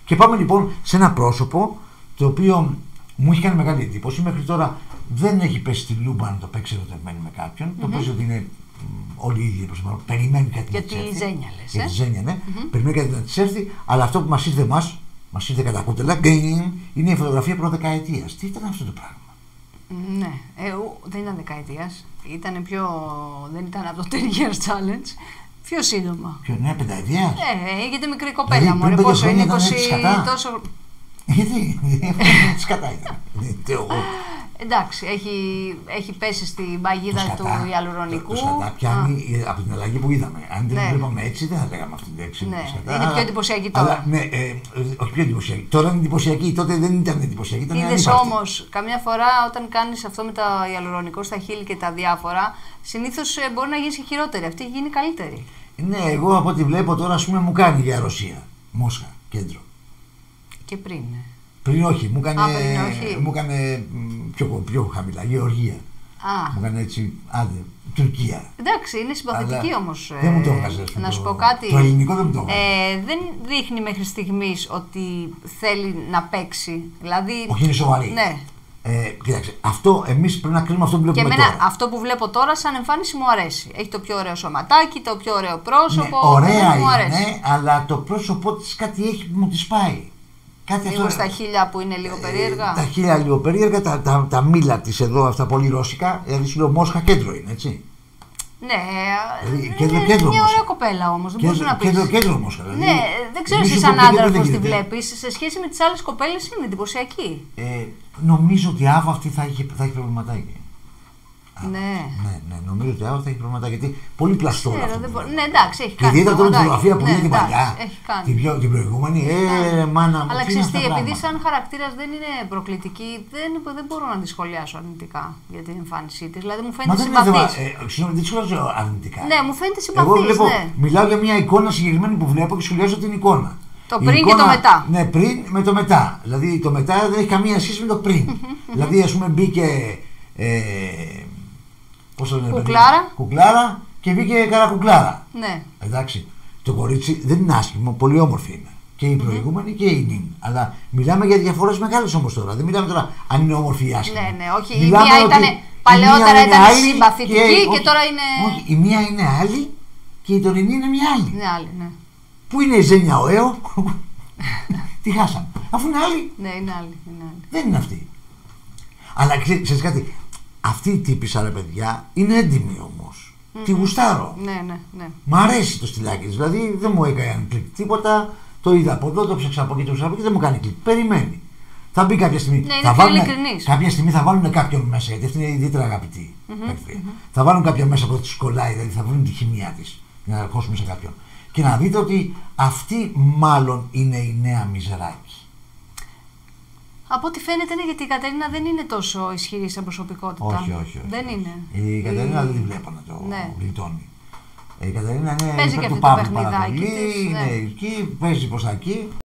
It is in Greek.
Και πάμε λοιπόν σε ένα πρόσωπο το οποίο μου έχει κάνει μεγάλη εντύπωση. Μέχρι τώρα δεν έχει πέσει στη λούμπα να το παίξει ερωτευμένη με κάποιον. Το παίζει ότι είναι όλοι οι ίδιοι προσωπικά. Περιμένει κάτι να της έρθει. Για τη Ζένια, λες. Για τη Ζένια, ναι. Περιμένει κάτι να της έρθει, αλλά αυτό που μας ήρθε μας ήρθε κατά κούτελα, είναι η φωτογραφία προδεκαετίας. Τι ήταν αυτό το πράγμα? Ναι, δεν ήταν δεκαετίας. Δεν ήταν από το 10 Years Challenge. Πιο σύντομα. Πιο νέα πενταετίας. Γιατί μικρή κοπέλα μου. Πόσο είναι 20 τόσο. Γιατί σκατά ήταν. Εντάξει, έχει πέσει στην παγίδα του ιαλουρονικού. Το σκατά πιάνει από την αλλαγή που είδαμε. Αν δεν το βλέπαμε έτσι, δεν θα λέγαμε αυτή την λέξη. Ναι, είναι πιο εντυπωσιακή τώρα. Ναι, όχι πιο εντυπωσιακή. Τώρα είναι εντυπωσιακή, τότε δεν ήταν εντυπωσιακή. Είδες όμως, καμιά φορά όταν κάνεις αυτό με τα ιαλουρονικό στα χείλη και τα διάφορα, συνήθως μπορεί να γίνει και χειρότερη. Αυτή έχει γίνει καλύτερη. Ναι, εγώ από ό,τι βλέπω τώρα, ας πούμε, μου κάνει για Ρωσία. Μόσχα, κέντρο. Και πριν, ναι. Πριν όχι, μου έκανε πιο χαμηλά, Γεωργία. Μου έκανε έτσι, Τουρκία. Εντάξει, είναι συμπαθητική όμως. Δεν μου το έβγαζε. Να σου πω κάτι. Το ελληνικό δεν μου το έβγαζε. Δεν δείχνει μέχρι στιγμής ότι θέλει να παίξει. Δηλαδή, όχι, είναι σοβαρή. Ναι. Κοίταξε, αυτό εμείς πρέπει να κρίνουμε αυτό που βλέπουμε τώρα. Και εμένα αυτό που βλέπω τώρα σαν εμφάνιση μου αρέσει. Έχει το πιο ωραίο σωματάκι, το πιο ωραίο πρόσωπο. Ναι, ωραία είναι, αλλά το πρόσωπό της κάτι έχει που μου τη πάει. Λίγο στα χείλια που είναι λίγο περίεργα. Τα χείλια λίγο περίεργα, τα μήλα της εδώ, αυτά πολύ ρώσικα. Δηλαδή σου λέω Μόσχα κέντρο είναι, έτσι. Ναι, είναι μια ωραία κοπέλα όμως. Δεν μπορείς να πεις. Κέντρο Μόσχα. Δηλαδή, ναι, δεν ξέρω εσύ σαν άντρα πώς τη βλέπεις. Σε σχέση με τις άλλες κοπέλες είναι εντυπωσιακή. Νομίζω ότι αυτή θα έχει προβληματάκι. Ναι. Ναι, νομίζω ότι θα έχει προβληματάκι. Γιατί πολύ πλαστό. Ναι, εντάξει, έχει κάνει. Και ιδιαίτερα τώρα τη φωτογραφία που είναι την παλιά. Την προηγούμενη. Μάνα μου. Αλλά ξέρεις τι, επειδή σαν χαρακτήρας δεν είναι προκλητική, δεν μπορώ να τη σχολιάσω αρνητικά για την εμφάνισή της. Δηλαδή μου φαίνεται συμπαθής. Συγγνώμη, δεν σχολιάζω αρνητικά. Ναι, μου φαίνεται συμπαθής. Εγώ μιλάω για μια εικόνα συγκεκριμένη που βλέπω και σχολιάζω την εικόνα. Το πριν και το μετά. Ναι, πριν με το μετά. Δηλαδή το μετά δεν έχει καμία σχέση με το πριν. Δηλαδή, ας πούμε, μπήκε. Κουκλάρα και βγήκε καρακουκλάρα. Ναι. Εντάξει. Το κορίτσι δεν είναι άσχημο, πολύ όμορφη είναι. Και η προηγούμενη και η νυν. Αλλά μιλάμε για διαφορές μεγάλες όμως τώρα. Δεν μιλάμε τώρα αν είναι όμορφη ή άσχημη. Ναι, όχι. Μιλάμε η μία ήταν παλαιότερα ήταν συμπαθητική και τώρα είναι. Όχι, η μία είναι άλλη και η τωρινή είναι μια άλλη. Είναι άλλη, ναι. Πού είναι η Ζένια ο Έο? Τι χάσαμε. Αφού είναι άλλη. Ναι, είναι άλλη. Δεν είναι αυτή. Αλλά ξέρεις κάτι. Αυτή η τύπισσα, ρε παιδιά, είναι έντιμη όμως. Τη γουστάρω. Ναι. Μ' αρέσει το στυλάκι της. Δηλαδή δεν μου έκανε κλικ τίποτα. Το είδα από εδώ, το ψάξα από εκεί, δεν μου κάνει κλικ. Περιμένει. Θα μπει κάποια στιγμή. Ναι, κάποια στιγμή θα βάλουν κάποιον μέσα, γιατί αυτή είναι ιδιαίτερα αγαπητή. Θα βάλουν κάποιον μέσα που θα τη κολλάει, δηλαδή θα βρουν τη χημεία της. Για να ερχόσουμε σε κάποιον. Και να δείτε ότι αυτή μάλλον είναι η νέα Μιζεράκη. Από ό,τι φαίνεται είναι γιατί η Κατερίνα δεν είναι τόσο ισχυρή σε προσωπικότητα. Όχι. Δεν είναι. Η Κατερίνα δεν τη βλέπω να το γλιτώνει. Η Κατερίνα είναι παίζει και του αυτό το Παύλου πάρα πολύ. της, Είναι εκεί, παίζει προς τα εκεί.